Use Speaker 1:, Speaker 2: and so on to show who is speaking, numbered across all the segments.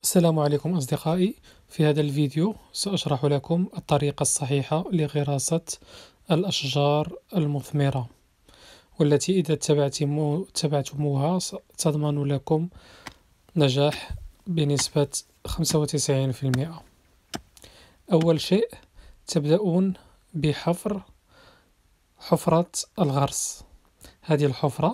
Speaker 1: السلام عليكم أصدقائي. في هذا الفيديو سأشرح لكم الطريقة الصحيحة لغراسة الأشجار المثمرة، والتي إذا اتبعتموها تضمن لكم نجاح بنسبة 95%. أول شيء تبدأون بحفر حفرة الغرس. هذه الحفرة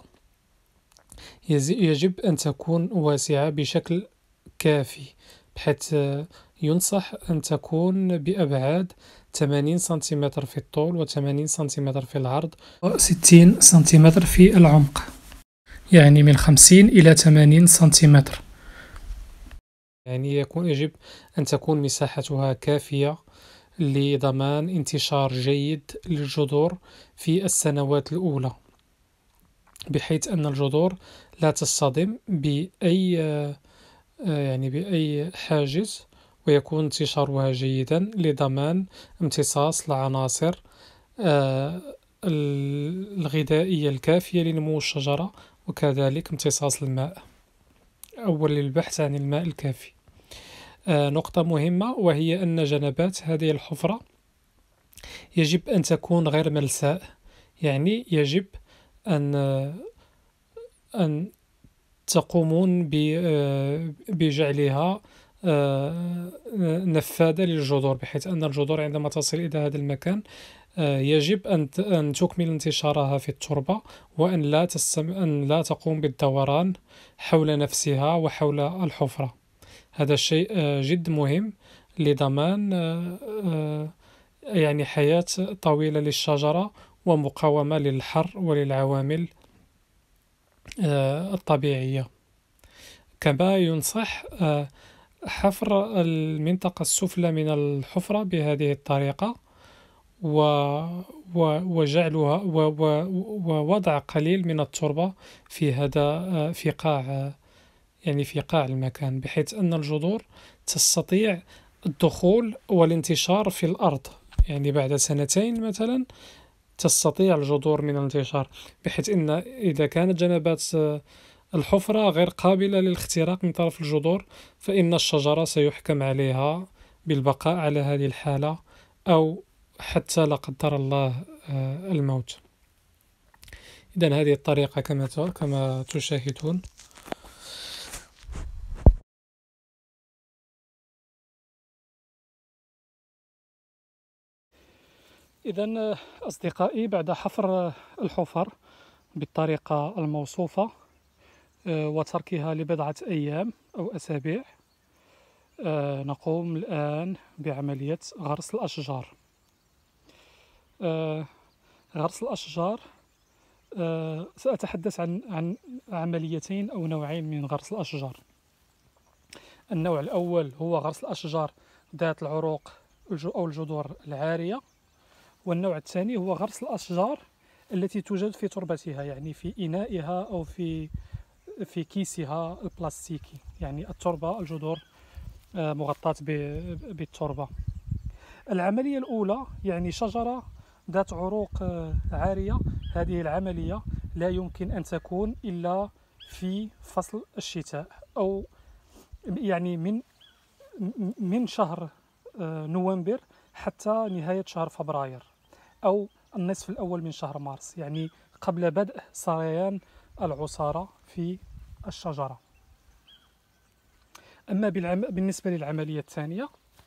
Speaker 1: يجب أن تكون واسعة بشكل كافي، بحيث ينصح أن تكون بأبعاد 80 سنتيمتر في الطول و80 سنتيمتر في العرض و60 سنتيمتر في العمق، يعني من 50 إلى 80 سنتيمتر. يعني يجب أن تكون مساحتها كافية لضمان انتشار جيد للجذور في السنوات الأولى، بحيث أن الجذور لا تصطدم بأي حاجز، ويكون انتشارها جيدا لضمان امتصاص العناصر الغذائية الكافية لنمو الشجرة، وكذلك امتصاص الماء، أولا للبحث عن الماء الكافي. نقطة مهمة، وهي أن جنبات هذه الحفرة يجب أن تكون غير ملساء، يعني يجب أن تقومون بجعلها نفاذة للجذور، بحيث أن الجذور عندما تصل إلى هذا المكان يجب أن تكمل انتشارها في التربة، وأن لا تقوم بالدوران حول نفسها وحول الحفرة. هذا الشيء جد مهم لضمان يعني حياة طويلة للشجرة، ومقاومة للحر وللعوامل الطبيعية. كما ينصح حفر المنطقة السفلى من الحفرة بهذه الطريقة، وجعلها ووضع قليل من التربة في قاع المكان، بحيث أن الجذور تستطيع الدخول والانتشار في الأرض. يعني بعد سنتين مثلا تستطيع الجذور من الانتشار، بحيث أن إذا كانت جنبات الحفرة غير قابلة للاختراق من طرف الجذور، فإن الشجرة سيحكم عليها بالبقاء على هذه الحالة، أو حتى لا قدر الله الموت. إذن هذه الطريقة كما تشاهدون. إذن أصدقائي، بعد حفر الحفر بالطريقة الموصوفة وتركها لبضعة أيام أو أسابيع، نقوم الآن بعملية غرس الأشجار. غرس الأشجار سأتحدث عن عمليتين أو نوعين من غرس الأشجار. النوع الأول هو غرس الأشجار ذات العروق أو الجذور العارية، والنوع الثاني هو غرس الأشجار التي توجد في تربتها، يعني في إنائها أو في كيسها البلاستيكي، يعني التربة، الجذور مغطاة بالتربة. العملية الأولى يعني شجرة ذات عروق عارية، هذه العملية لا يمكن أن تكون إلا في فصل الشتاء، أو يعني من شهر نوفمبر حتى نهاية شهر فبراير، أو النصف الأول من شهر مارس، يعني قبل بدء سريان العصارة في الشجرة. أما بالنسبة للعملية الثانية،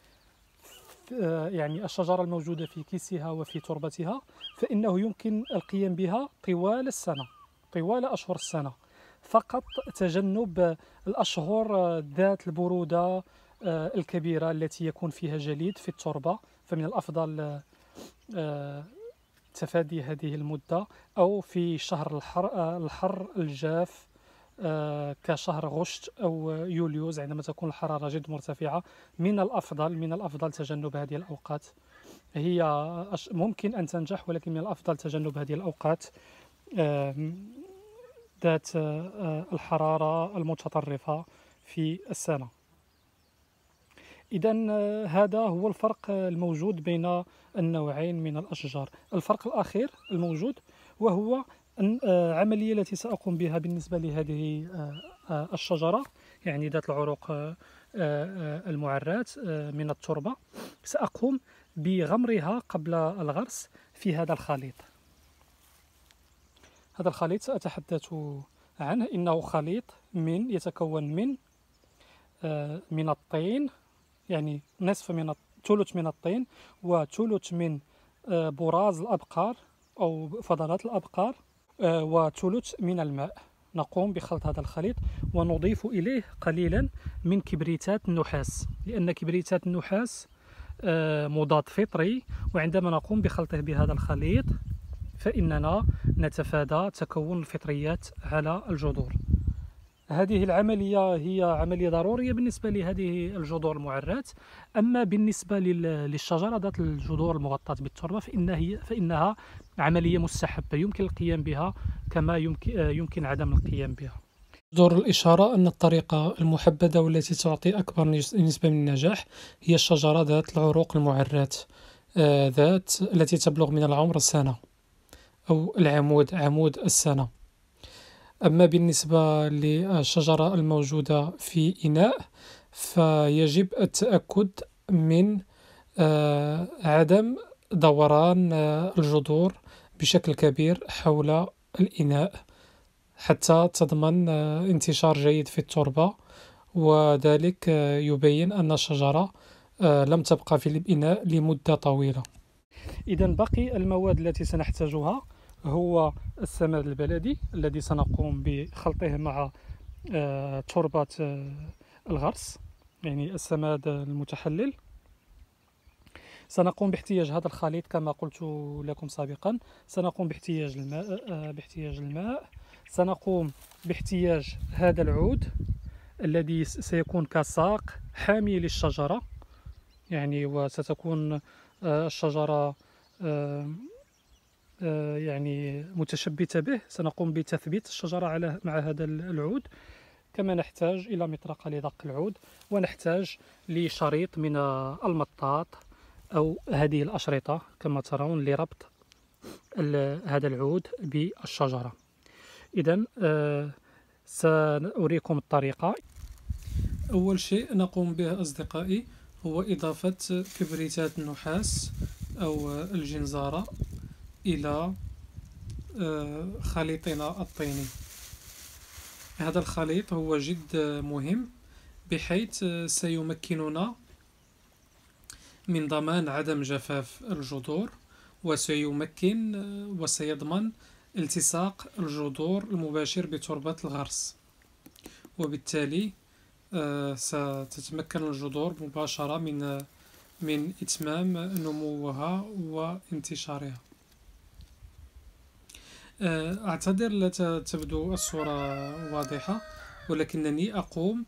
Speaker 1: يعني الشجرة الموجودة في كيسها وفي تربتها، فإنه يمكن القيام بها طوال السنة، طوال أشهر السنة، فقط تجنب الأشهر ذات البرودة الكبيرة التي يكون فيها جليد في التربة، فمن الأفضل تفادي هذه المدة، أو في شهر الحر الجاف كشهر غشت أو يوليوز، عندما تكون الحرارة جد مرتفعة. من الأفضل تجنب هذه الأوقات. هي ممكن أن تنجح، ولكن من الأفضل تجنب هذه الأوقات ذات الحرارة المتطرفة في السنة. إذن هذا هو الفرق الموجود بين النوعين من الأشجار. الفرق الأخير الموجود وهو العملية التي سأقوم بها بالنسبة لهذه الشجرة، يعني ذات العروق المعرات من التربة، سأقوم بغمرها قبل الغرس في هذا الخليط. هذا الخليط سأتحدث عنه، إنه خليط يتكون من الطين، يعني ثلث من الطين وثلث من براز الأبقار أو فضلات الأبقار وثلث من الماء. نقوم بخلط هذا الخليط ونضيف إليه قليلا من كبريتات النحاس، لأن كبريتات النحاس مضاد فطري، وعندما نقوم بخلطه بهذا الخليط فإننا نتفادى تكون الفطريات على الجذور. هذه العملية هي عملية ضرورية بالنسبة لهذه الجذور المعرات. أما بالنسبة للشجرة ذات الجذور المغطاة بالتربة فإنها عملية مستحبة يمكن القيام بها كما يمكن عدم القيام بها. دور الإشارة أن الطريقة المحبذة والتي تعطي أكبر نسبة من النجاح هي الشجرة ذات العروق المعرات، التي تبلغ من العمر سنة، أو عمود السنة. أما بالنسبة للشجرة الموجودة في إناء فيجب التأكد من عدم دوران الجذور بشكل كبير حول الإناء حتى تضمن انتشار جيد في التربة، وذلك يبين أن الشجرة لم تبقى في الإناء لمدة طويلة. إذن باقي المواد التي سنحتاجها هو السماد البلدي الذي سنقوم بخلطه مع تربة الغرس، يعني السماد المتحلل. سنقوم باحتياج هذا الخليط كما قلت لكم سابقا، سنقوم باحتياج الماء، سنقوم باحتياج هذا العود الذي سيكون كساق حامي للشجرة، يعني وستكون الشجرة يعني متشبتة به. سنقوم بتثبيت الشجرة مع هذا العود. كما نحتاج إلى مطرقة لدق العود، ونحتاج لشريط من المطاط أو هذه الأشرطة كما ترون لربط هذا العود بالشجرة. إذن سأريكم الطريقة. أول شيء نقوم به أصدقائي هو إضافة كبريتات النحاس أو الجنزارة إلى خليطنا الطيني. هذا الخليط هو جد مهم بحيث سيمكننا من ضمان عدم جفاف الجذور، وسيضمن التصاق الجذور المباشر بتربة الغرس، وبالتالي ستتمكن الجذور مباشرة من إتمام نموها وانتشارها. أعتذر لا تبدو الصورة واضحة، ولكنني أقوم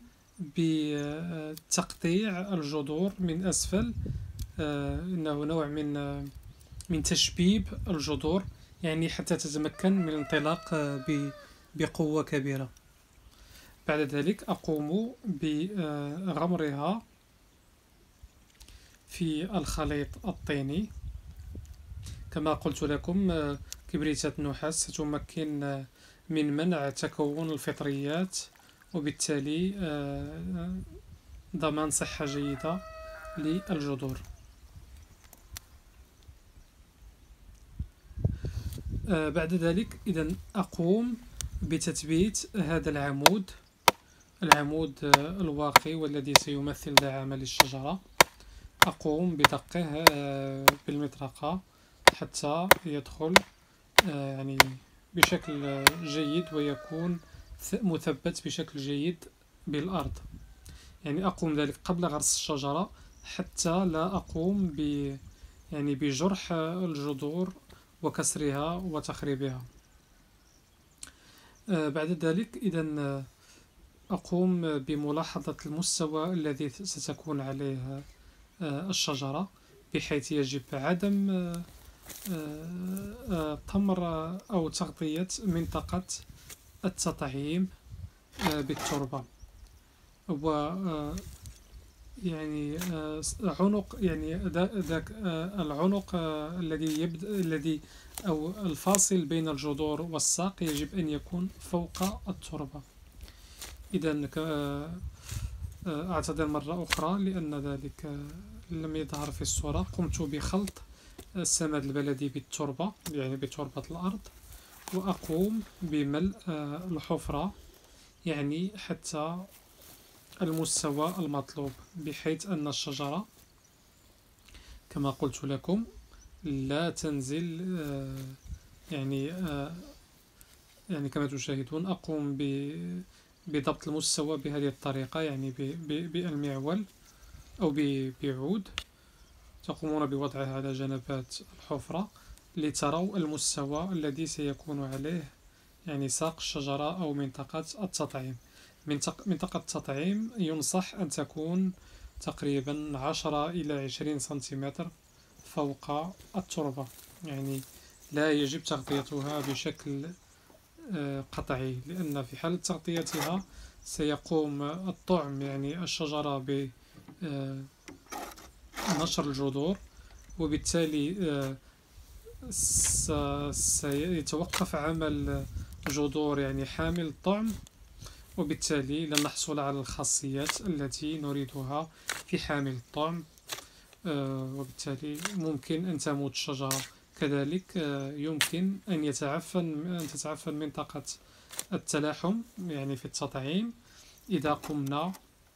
Speaker 1: بتقطيع الجذور من أسفل. إنه نوع من تشبيب الجذور، يعني حتى تتمكن من الانطلاق بقوة كبيرة. بعد ذلك أقوم بغمرها في الخليط الطيني. كما قلت لكم كبريتات النحاس ستمكن من منع تكون الفطريات، وبالتالي ضمان صحة جيدة للجذور. بعد ذلك إذن أقوم بتثبيت هذا العمود الواقي والذي سيمثل دعامة للشجرة. أقوم بدقه بالمطرقة حتى يدخل يعني بشكل جيد ويكون مثبت بشكل جيد بالأرض. يعني أقوم ذلك قبل غرس الشجرة حتى لا أقوم بجرح الجذور وكسرها وتخريبها. بعد ذلك إذن أقوم بملاحظة المستوى الذي ستكون عليه الشجرة، بحيث يجب عدم طمر أو تغطية منطقة التطعيم بالتربة. و يعني عنق، يعني ذاك العنق الذي أو الفاصل بين الجذور والساق يجب أن يكون فوق التربة. إذن أعتذر مرة أخرى لأن ذلك لم يظهر في الصورة. قمت بخلط السماد البلدي بالتربة، يعني بتربة الأرض، وأقوم بملء الحفرة يعني حتى المستوى المطلوب، بحيث أن الشجرة كما قلت لكم لا تنزل يعني يعني كما تشاهدون. أقوم بضبط المستوى بهذه الطريقة، يعني بالمعول أو بعود. تقومون بوضعها على جنبات الحفرة لتروا المستوى الذي سيكون عليه يعني ساق الشجرة أو منطقة التطعيم. منطقة التطعيم ينصح أن تكون تقريبا 10 إلى 20 سنتيمتر فوق التربة، يعني لا يجب تغطيتها بشكل قطعي، لأن في حالة تغطيتها سيقوم الطعم يعني الشجرة بنشر الجذور، وبالتالي سيتوقف عمل جذور يعني حامل الطعم، وبالتالي لن نحصل على الخاصيات التي نريدها في حامل الطعم، وبالتالي ممكن أن تموت الشجرة. كذلك يمكن أن تتعفن منطقة التلاحم يعني في التطعيم إذا قمنا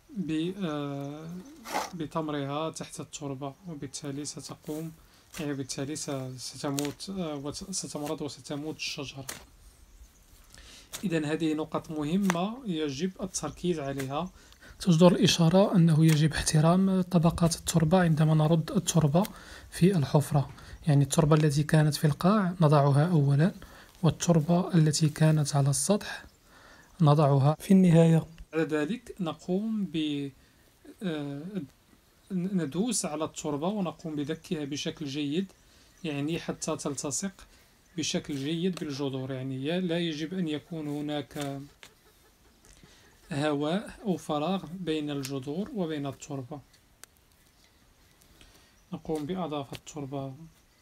Speaker 1: بتمرها تحت التربة، وبالتالي ستقوم يعني بالتالي ستمرض وستموت الشجرة. إذن هذه نقط مهمة يجب التركيز عليها. تجدر الإشارة أنه يجب احترام طبقات التربة عندما نرد التربة في الحفرة، يعني التربة التي كانت في القاع نضعها أولا، والتربة التي كانت على السطح نضعها في النهاية. بعد ذلك نقوم ندوس على التربة ونقوم بدكها بشكل جيد، يعني حتى تلتصق بشكل جيد بالجذور، يعني لا يجب أن يكون هناك هواء أو فراغ بين الجذور وبين التربة. نقوم بإضافة التربة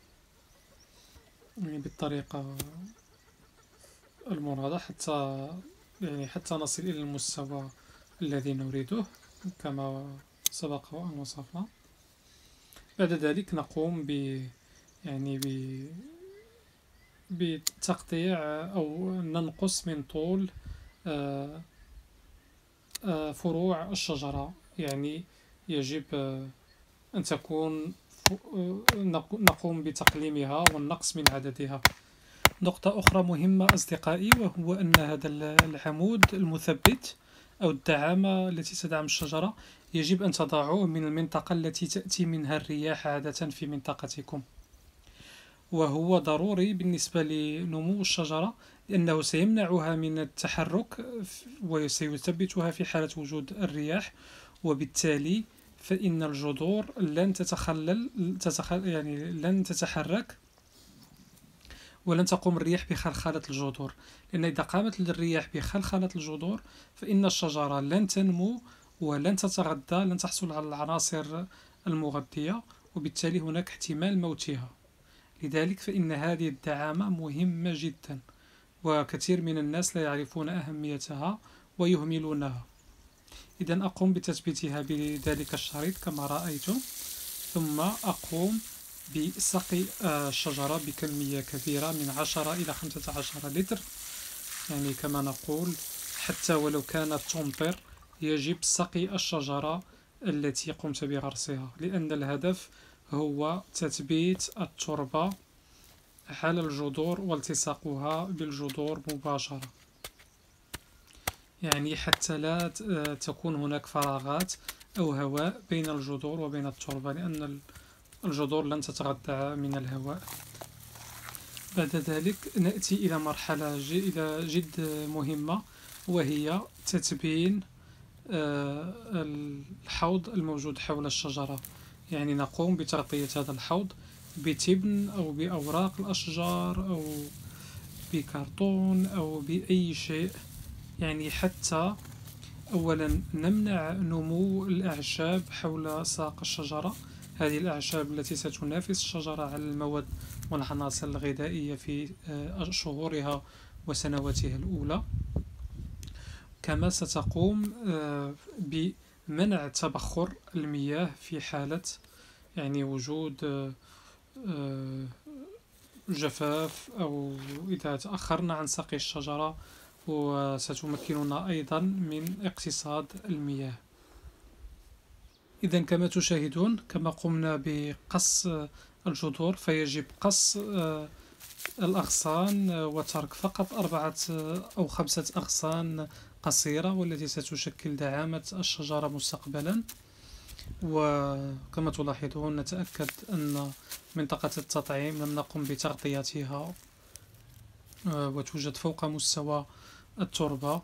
Speaker 1: يعني بالطريقة المرادة حتى نصل إلى المستوى الذي نريده كما سبق وأن وصفنا. بعد ذلك نقوم يعني بتقطيع أو ننقص من طول فروع الشجرة، يعني يجب أن تكون نقوم بتقليمها والنقص من عددها. نقطة أخرى مهمة أصدقائي، وهو أن هذا العمود المثبت أو الدعامة التي تدعم الشجرة يجب أن تضعوه من المنطقة التي تأتي منها الرياح عادة في منطقتكم، وهو ضروري بالنسبة لنمو الشجرة، لأنه سيمنعها من التحرك وسيثبتها في حالة وجود الرياح، وبالتالي فإن الجذور لن يعني لن تتحرك ولن تقوم الرياح بخلخلة الجذور، لأن إذا قامت الرياح بخلخلة الجذور فإن الشجرة لن تنمو ولن تتغذى، لن تحصل على العناصر المغذية، وبالتالي هناك احتمال موتها. لذلك فإن هذه الدعامة مهمة جدا، وكثير من الناس لا يعرفون أهميتها ويهملونها. إذن أقوم بتثبيتها بذلك الشريط كما رأيتم، ثم أقوم بسقي الشجرة بكمية كبيرة من 10 إلى 15 لتر، يعني كما نقول حتى ولو كانت تمطر يجب سقي الشجرة التي قمت بغرسها، لأن الهدف هو تثبيت التربة على الجذور والتصاقها بالجذور مباشرة، يعني حتى لا تكون هناك فراغات أو هواء بين الجذور وبين التربة، لأن الجذور لن تتغذى من الهواء. بعد ذلك نأتي إلى مرحلة جد مهمة، وهي تتبين الحوض الموجود حول الشجرة، يعني نقوم بتغطية هذا الحوض بتبن أو بأوراق الأشجار أو بكرتون أو بأي شيء، يعني حتى أولا نمنع نمو الأعشاب حول ساق الشجرة، هذه الأعشاب التي ستنافس الشجرة على المواد والعناصر الغذائية في شهورها وسنواتها الأولى. كما ستقوم منع تبخر المياه في حالة يعني وجود جفاف، أو إذا تأخرنا عن سقي الشجرة، وستمكننا أيضا من اقتصاد المياه. إذا كما تشاهدون، كما قمنا بقص الجذور، فيجب قص الأغصان وترك فقط 4 أو 5 أغصان قصيرة، والتي ستشكل دعامة الشجرة مستقبلا. وكما تلاحظون نتأكد أن منطقة التطعيم لم نقم بتغطيتها وتوجد فوق مستوى التربة.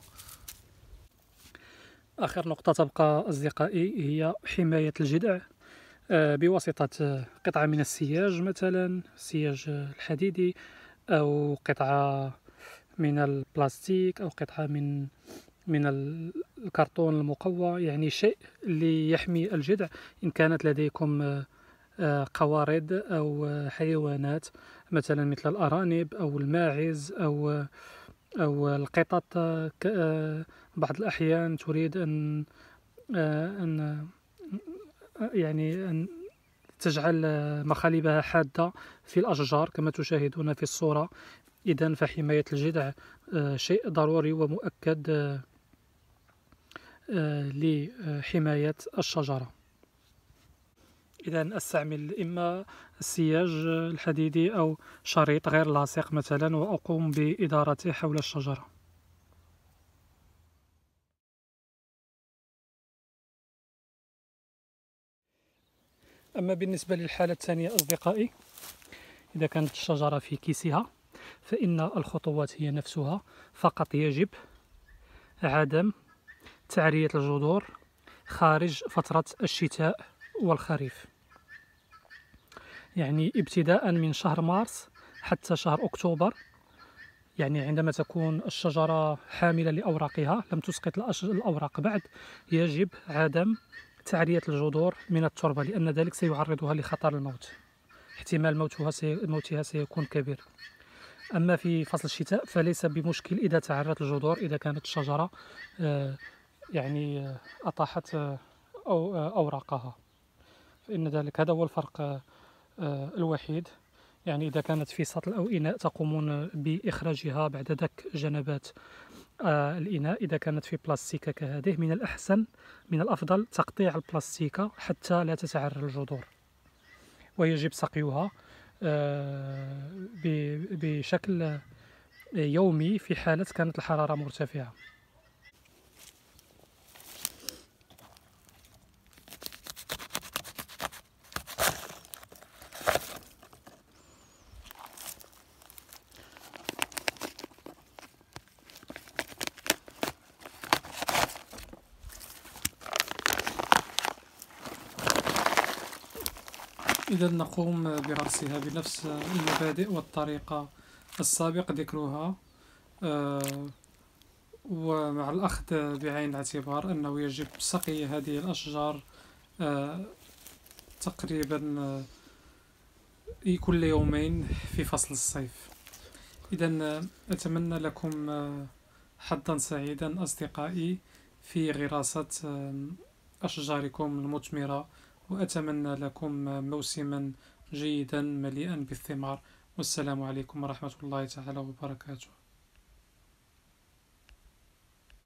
Speaker 1: آخر نقطة تبقى أصدقائي هي حماية الجذع بواسطة قطعة من السياج، مثلا السياج الحديدي، أو قطعة من البلاستيك، أو قطعة من الكرتون المقوى، يعني شيء ليحمي الجذع. إن كانت لديكم قوارض أو حيوانات مثلا مثل الأرانب أو الماعز أو القطط، بعض الأحيان تريد أن يعني أن تجعل مخالبها حادة في الأشجار كما تشاهدون في الصورة. إذن فحماية الجذع شيء ضروري ومؤكد لحماية الشجرة. إذن أستعمل إما السياج الحديدي أو شريط غير لاصق مثلا، وأقوم بإدارته حول الشجرة. أما بالنسبة للحالة الثانية أصدقائي، إذا كانت الشجرة في كيسها، فإن الخطوات هي نفسها، فقط يجب عدم تعرية الجذور خارج فترة الشتاء والخريف، يعني ابتداء من شهر مارس حتى شهر أكتوبر. يعني عندما تكون الشجرة حاملة لأوراقها، لم تسقط الأوراق بعد، يجب عدم تعرية الجذور من التربة، لأن ذلك سيعرضها لخطر الموت. احتمال موتها سيكون كبير. أما في فصل الشتاء فليس بمشكل إذا تعرت الجذور، إذا كانت الشجرة يعني أطاحت أوراقها، فإن ذلك هذا هو الفرق الوحيد. يعني إذا كانت في سطل أو إناء تقومون بإخراجها بعد دك جنبات الإناء. إذا كانت في بلاستيكة كهذه، من الأحسن من الأفضل تقطيع البلاستيكة حتى لا تتعرى الجذور، ويجب سقيها بشكل يومي في حالة كانت الحرارة مرتفعة. إذا نقوم برصها بنفس المبادئ والطريقة السابق ذكرها، ومع الأخذ بعين الاعتبار أنه يجب سقي هذه الأشجار تقريبا كل يومين في فصل الصيف. إذا أتمنى لكم حظا سعيدا أصدقائي في غراسة أشجاركم المثمرة، وأتمنى لكم موسما جيدا مليئا بالثمار. والسلام عليكم ورحمة الله تعالى وبركاته.